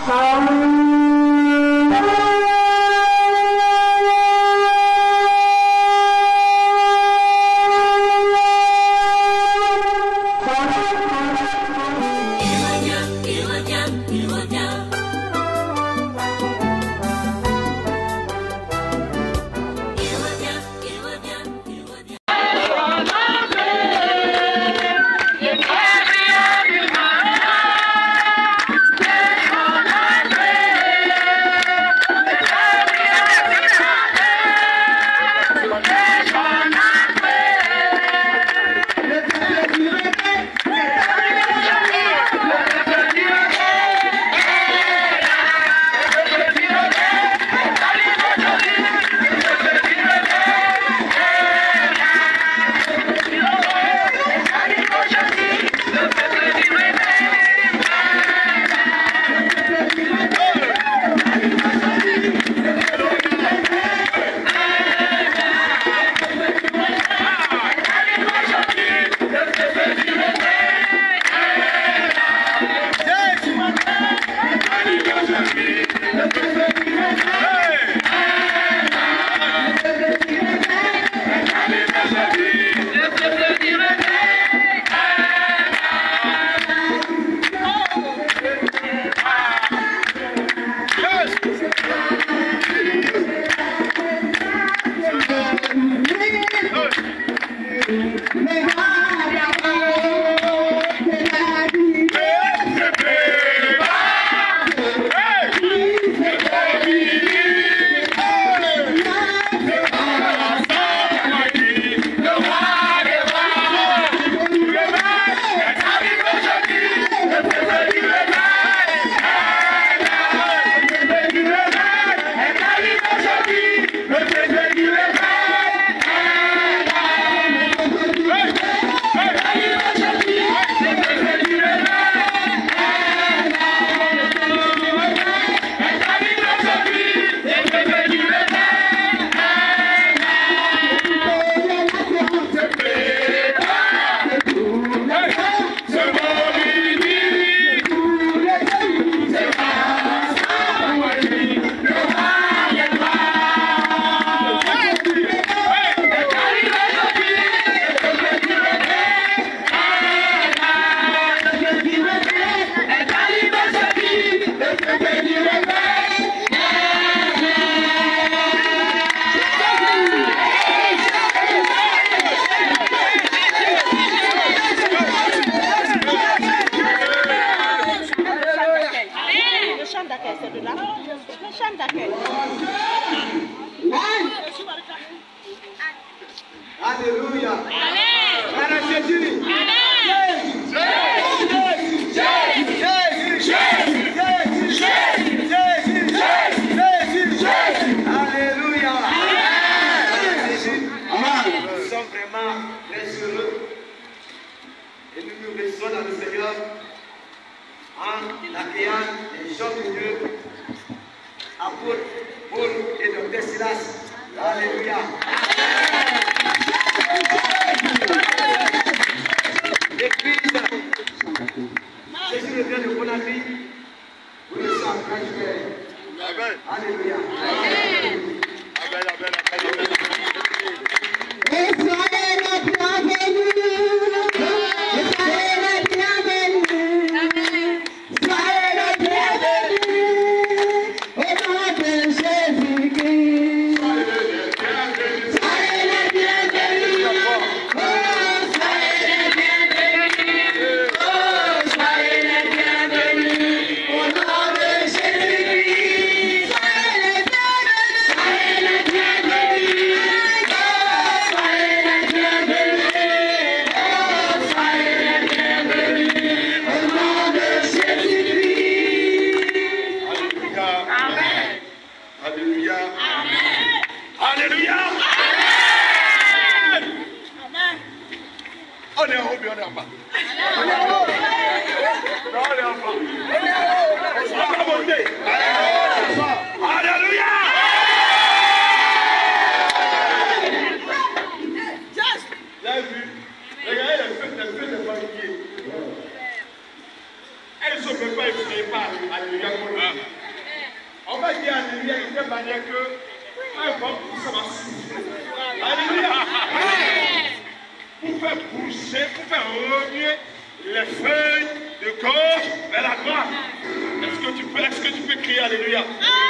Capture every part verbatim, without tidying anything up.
Alléluia. Amen. Jésus. Alléluia. Nous sommes vraiment très heureux et nous nous réjouissons dans le Seigneur en accueillant les gens de Dieu, apôtres Paul et docteur Silas. Alléluia. L'église, Jésus le vient de Conakry, vous le savez, Amen. Alléluia. Amen. Amen. Amen. Amen. Soyez effrayé par Alléluia. On va dire Alléluia de telle manière que un vent ça va souffler. Alléluia. Pour faire pousser, pour faire remuer les feuilles de gauche vers la droite. Est-ce que tu peux, est-ce que tu peux crier Alléluia?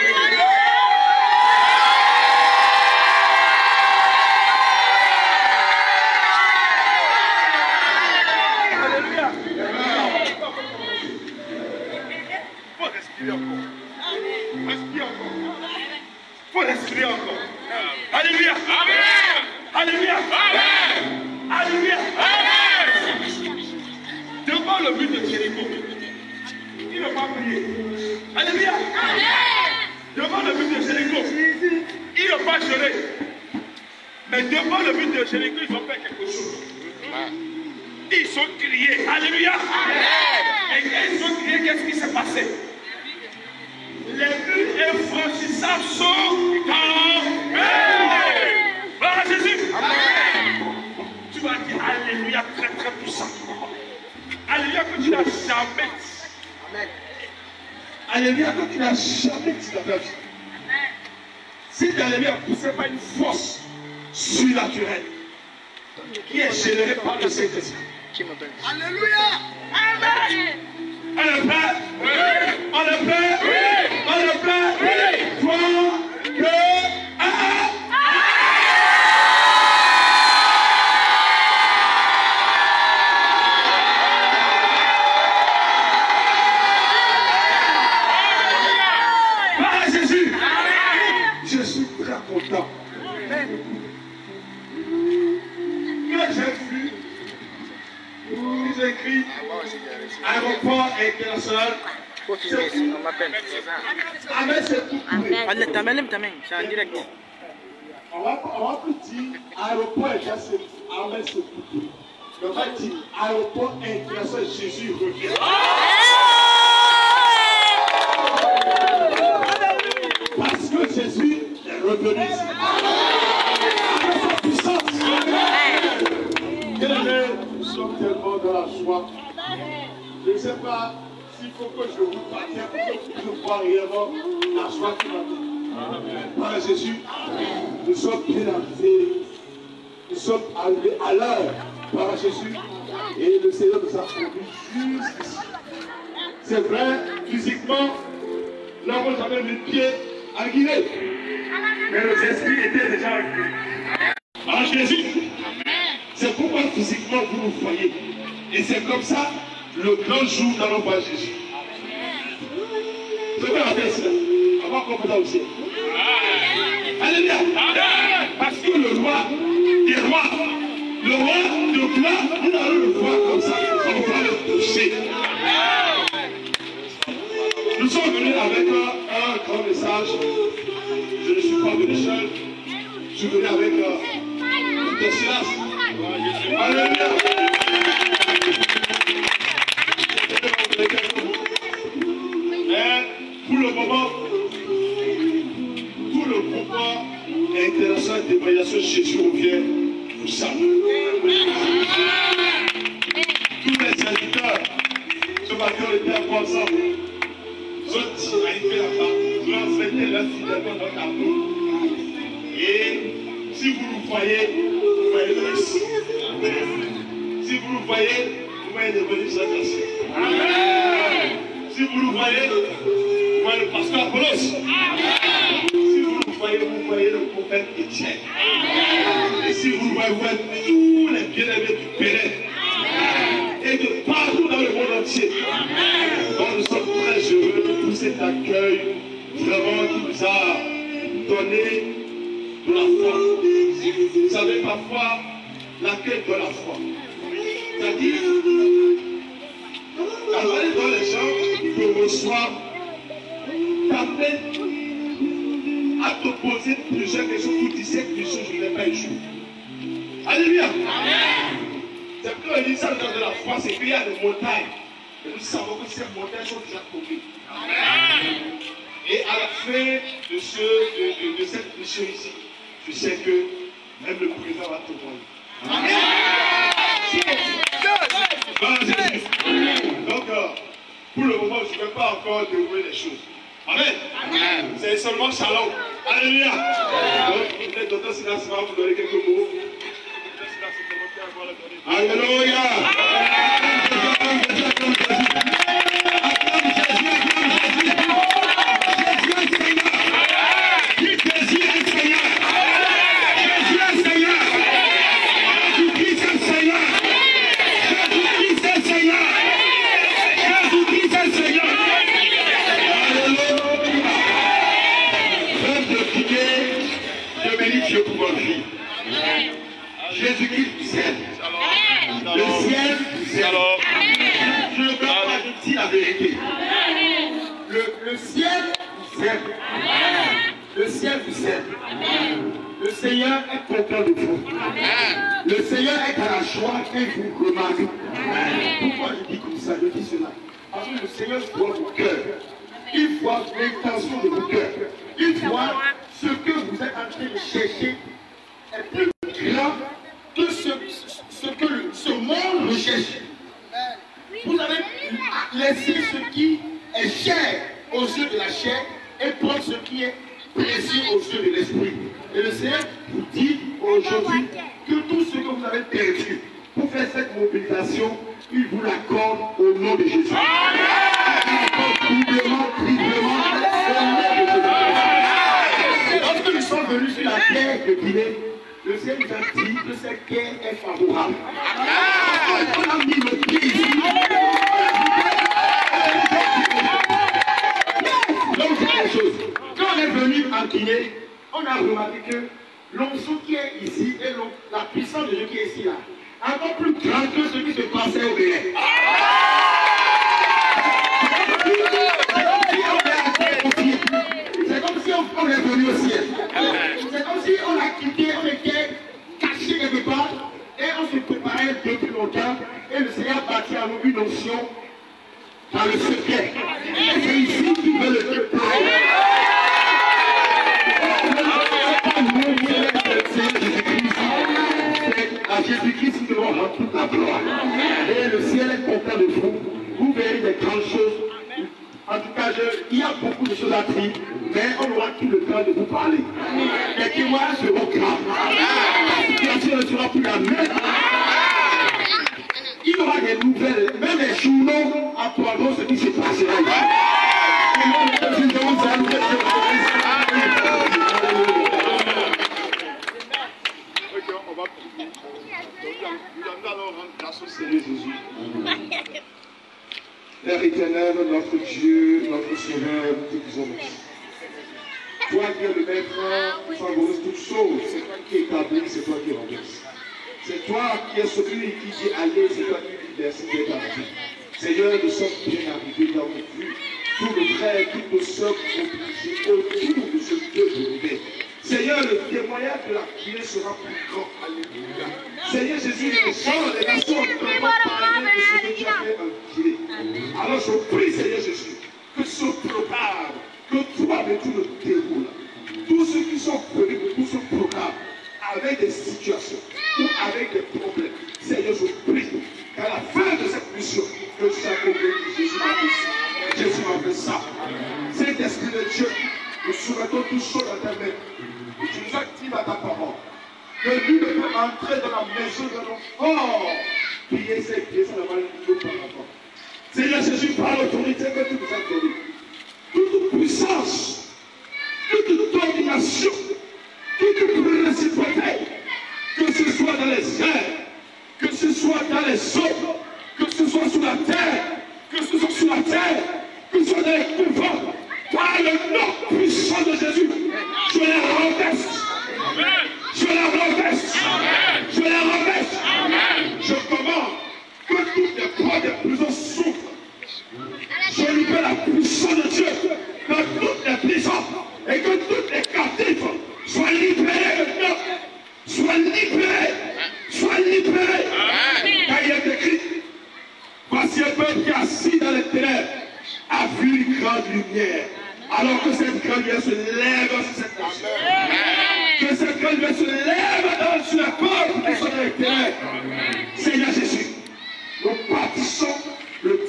Alléluia. Faut respirer encore. Respire encore. Faut respirer encore. Alléluia. Amen. Alléluia. Amen. Alléluia. Amen. Devant le but de Jéricho, il n'a pas prié. Alléluia. Amen. Devant le but de Jéricho, il n'a pas géré. Mais devant le but de Jéricho, ils ont fait quelque chose. Ils ont crié. Alléluia. Amen. Et quand ils ont crié, qu'est-ce qui s'est passé? Les buts infranchissables sont tombés. Gloire à Jésus. Amen. Tu vas dire Alléluia très très puissant. Alléluia que tu n'as jamais dit. Amen. Alléluia que tu n'as jamais dit dans ta vie. Amen. Si l'Alléluia poussé par une force surnaturelle qui est générée par le Saint-Esprit. Alléluia. Amen. On le fait. Oui. On le fait. Oui. On le fait. Oui. trois, deux, un. Je suis très content. Quand j'ai vu, ils ont écrit aéroport international. Amen, c'est tout. Amen, amen, amen. C'est en direct. On va, on va plus dire aéroport international. Amen, c'est tout. On va dire aéroport international. Jésus revient. Parce que Jésus est revenu ici. Avec sa puissance. Bien-aimés, nous sommes tellement dans la joie. Je ne sais pas s'il faut que je vous partage pour que vous voyez réellement la joie qui m'attend. Par Jésus, nous sommes bien arrivés. Nous sommes arrivés à l'heure par Jésus. Et le Seigneur nous a conduits juste ici. C'est vrai, physiquement, nous n'avons jamais mis le pied à Guinée. Mais nos esprits étaient déjà arrivés. En Jésus, c'est pourquoi physiquement vous nous voyez. Et c'est comme ça, le grand jour nous allons voir Jésus. Je vais rappeler cela. On va comprendre aussi. Alléluia. Parce que le roi des rois, le roi de gloire, nous allons le voir comme ça. On va le toucher. Nous sommes venus avec un, un grand message. Je ne suis pas venu seul. Je suis venu avec euh, le Silas. Alléluia. Mais pour le moment, tout le mouvement international d'évaluation Jésus revient, vous savez. Tous les serviteurs, ce matin on était encore ensemble. Nous sommes arrivés là-bas, nous avons fait leur fidèlement notre amour. Et si vous nous voyez, vous voyez le reste. Si vous nous voyez, vous voyez les venus sans passer. Si vous nous voyez, vous voyez le pasteur Apollos. Si vous nous voyez, vous voyez le prophète Étienne. Et si vous nous voyez, vous voyez tous les bien-aimés du Bénin. Et de partout dans le monde entier. Donc nous sommes très heureux pour cet accueil vraiment qui nous a donné de la foi. Vous savez, parfois, l'accueil de la foi. C'est-à-dire, la manière dont les gens te reçoivent t'amène à te poser plusieurs questions pour dire cette question, je ne l'ai pas échoué. Alléluia. C'est quand on dit ça dans de la foi, c'est qu'il y a des montagnes. Et nous savons que ces montagnes sont déjà tombées. Et à la fin de, ce, de, de, de cette mission ici, je sais que même le président va te voir. Amen. Donc, euh, Pour le moment, je ne vais pas encore dérouler les choses. Amen. Amen. C'est seulement shalom. Alléluia. Donc, peut-être docteur Silas va vous donner quelques mots. Alléluia. Jésus-Christ vous aime. Le ciel vous aime. Je ne veux pas, je dis la vérité. Le, le ciel vous aime. Le ciel vous aime. Le Seigneur est content de vous. Le Seigneur est à la joie et vous remarquez. Pourquoi je dis comme ça? Je dis cela. Parce que le Seigneur voit vos cœurs. Il voit l'intention de vos cœurs. Il voit ce que vous êtes en train de chercher est plus grand que ce, ce que le, ce monde recherche. Vous avez laissé ce qui est cher aux yeux de la chair et prendre ce qui est précieux aux yeux de l'esprit. Et le Seigneur vous dit aujourd'hui que tout ce que vous avez perdu pour faire cette mobilisation, il vous l'accorde au nom de Jésus. Triplement, triplement, au nom de Jésus. Lorsque nous sommes venus sur la terre de Guinée, le Seigneur nous a dit que cette terre est favorable. On a mis le pied ici. Donc c'est la chose. Quand on est venu en Guinée, on a remarqué que l'onction qui est ici et la puissance de Dieu qui est ici là, encore plus grande que ce qui se passait au Bénin. C'est comme si on est venu au ciel. C'est comme si on a quitté, on était caché quelque part et on se préparait depuis longtemps et le Seigneur bâtit à nous une onction dans le secret. Et c'est ici qu'il veut le déployer. À Jésus-Christ, nous devons rendre toute la gloire. Et le ciel est content de vous. Vous verrez des grandes choses. En tout cas, je, il y a beaucoup de choses à dire, mais on aura tout le temps de vous parler. Les témoignages seront graves. La situation ne sera plus la même. Il y aura des nouvelles. Même les journaux apprendront ce qui se passera. Nous allons rendre grâce au Seigneur Jésus. Père éternel, notre Dieu, notre Sauveur, nous te disons merci. Toi qui es le maître, tu favorises toutes choses. C'est toi qui établis, c'est toi qui renverse. C'est toi qui es celui qui dit allez, c'est toi qui dis merci d'être arrivé. Seigneur, nous sommes bien arrivés dans nos vies. Tous nos frères, toutes nos soeurs qui sont mobilisés autour de ce Dieu de réveil. Seigneur, le témoignage de la Guinée sera plus grand. Alléluia. Seigneur Jésus, les gens, les nations ne vont parler de ce que tu as fait en Guinée. Alors je prie, Seigneur Jésus, que ce programme, que toi et tout le déroule. Tous ceux qui sont venus pour tout ce programme, avec des situations ou avec des problèmes, Seigneur, je prie qu'à la fin de cette mission, que chaque béni, Jésus m'a fait ça. Jésus m'a fait ça. Saint-Esprit de Dieu, nous soumettons toutes choses à ta main. Tu nous actives à ta parole. Que nous devons entrer dans la maison de nos forts. Priez ces pieds, ça va nous par rapport. Seigneur Jésus, par l'autorité que tu nous as donnée, toute puissance, toute domination, toute principauté, que ce soit dans les airs, que ce soit dans les eaux, que ce soit sous la terre, que ce soit sous la terre, que ce soit dans les couvents, par le nom puissant de Jésus, je les renverse. Je les renverse. Je les renverse. Je commande que toutes les portes des prisons s'ouvrent. Je libère la puissance de Dieu dans toutes les prisons et que toutes les captifs soient libérés maintenant. Soient libérés. Soient libérés. Car il est écrit, voici un peuple qui est assis dans les ténèbres a vu une grande lumière. Alors que cette grande lumière se lève sur cette nation. Que cette grande lumière se lève sur la porte qui sont dans les ténèbres. Seigneur Jésus, nous bâtissons le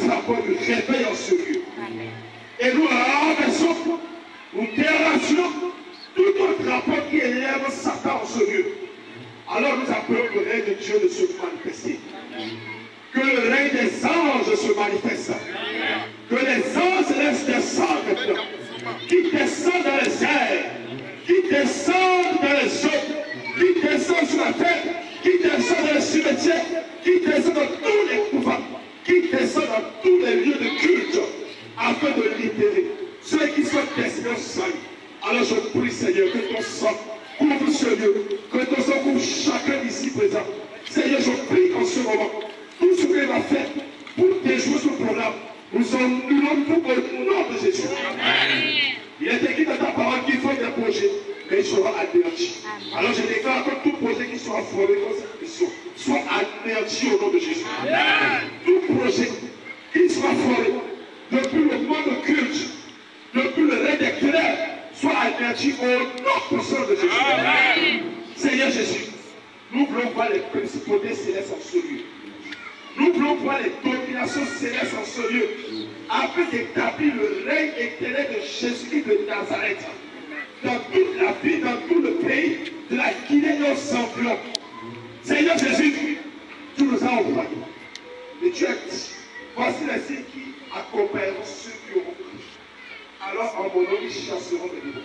apporte du réveil en ce lieu. Et nous renversons, nous terrassons tout autre rapport qui élève Satan en ce lieu. Alors nous appelons le règne de Dieu de se manifester. Que le règne des anges se manifeste. Que les anges laissent descendre maintenant. Qui descendent dans les airs, qui descendent dans les eaux, qui descendent sur la terre, qui descendent dans les cimetières, qui descendent dans tous les couvents, qui descendent dans tous les lieux de culte, afin de libérer ceux qui sont destinés au salut. Alors je prie, Seigneur, que ton sang couvre ce lieu, que ton sang couvre chacun ici présent. Seigneur, je prie qu'en ce moment, tout ce qu'il va faire pour déjouer ce programme, nous en nous tout au nom de Jésus. Amen. Il est écrit dans ta parole qu'il faut des projets, mais il sera anéanti. Alors je déclare que tout projet qui sera formé dans cette mission soit anéanti au nom de Jésus. Amen. Tout projet qui sera formé depuis le monde culte, depuis le règne des ténèbres, soit anéanti au nom puissant de Jésus. Amen. Seigneur Jésus, nous voulons voir les principautés célestes en ce lieu. Nous voulons voir les dominations célestes en ce lieu, afin d'établir le règne éternel de Jésus-Christ de Nazareth, dans toute la vie, dans tout le pays de la Guinée et aux environs. Seigneur Jésus, tu nous as envoyés. Et tu as dit, voici les signes qui accompagneront ceux qui auront cru. Alors en mon nom, ils chasseront des démons.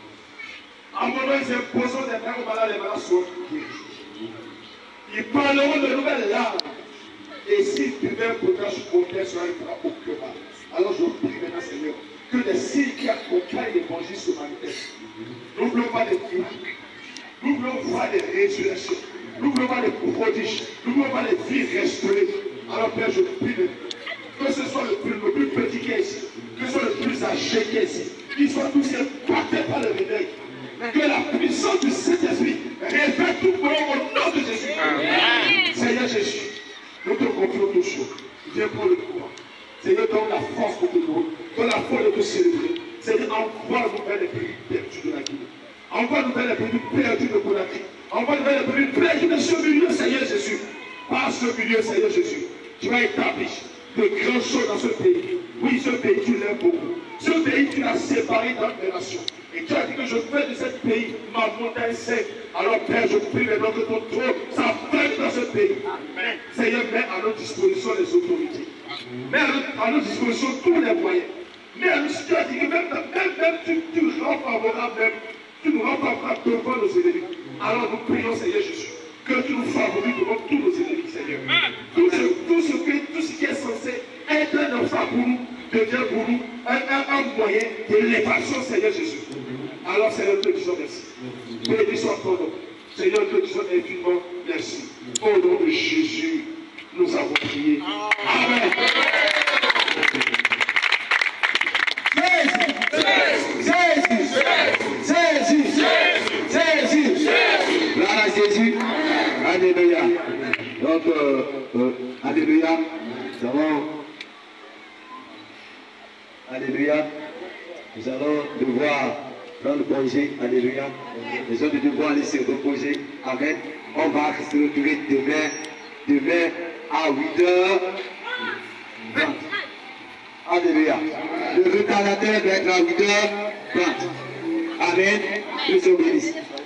En mon nom, ils imposeront des mains aux malades, les malades seront guéris. Ils parleront de nouvelles larmes. Et si tu veux un potage complet sur un fera aucun mal. Alors je prie maintenant, Seigneur, que les signes qui accompagnent l'évangile se manifestent. Nous voulons voir des miracles. Nous voulons voir des résurrections. Nous voulons voir des prodiges. Nous voulons voir des vies restaurées. Alors Père, je prie de que ce soit le plus, le plus petit qui est ici, que ce soit le plus âgé qui est ici, qu'ils soient tous impactés par le réveil. Que la puissance du Saint-Esprit révèle tout pour eux au nom de Jésus. Amen. Seigneur Jésus, nous te confions toutes choses. Viens pour le pouvoir. Seigneur, donne la force de te louer, donne la force de te célébrer. Seigneur, envoie-nous vers les pays perdus de la Guinée. Envoie-nous vers les pays perdus de Conakry. Envoie-nous vers les pays perdus de ce milieu, Seigneur Jésus. Par ce milieu, Seigneur Jésus, tu vas établir de grandes choses dans ce pays. Oui, ce pays, tu l'aimes beaucoup. Ce pays, tu l'as séparé dans les nations. Et tu as dit que je fais de ce pays ma montagne sainte. Alors, Père, je prie maintenant que ton trône s'affirme dans ce pays. Amen. Seigneur, mets à notre disposition les autorités. Mets à notre, à notre disposition tous les moyens. Mais à nous, tu as dit que même, même, même tu, tu rends favorable, même, tu nous rends favorable devant nos ennemis. Alors, nous prions, Seigneur Jésus, que tu nous favorises devant tous nos ennemis, Seigneur. Tout ce, tout ce, que, tout ce qui est censé être un obstacle pour nous, devient pour nous un, un, un moyen de l'évasion, Seigneur Jésus. Alors, Seigneur, nous te disons merci. Béni soit ton nom. Seigneur, nous te disons infiniment merci. Au nom de Jésus, nous avons prié. Amen. Jésus, Jésus, Jésus, Jésus, gloire à Jésus. Alléluia. Donc, euh, euh, Alléluia. Nous allons, Alléluia. Nous allons devoir prendre congé. Alléluia. Les hommes devront aller se reposer. Amen. On va se retrouver demain, demain à huit heures trente. Alléluia. Le retardateur doit être à huit heures trente. Amen. Nous sommes bénis.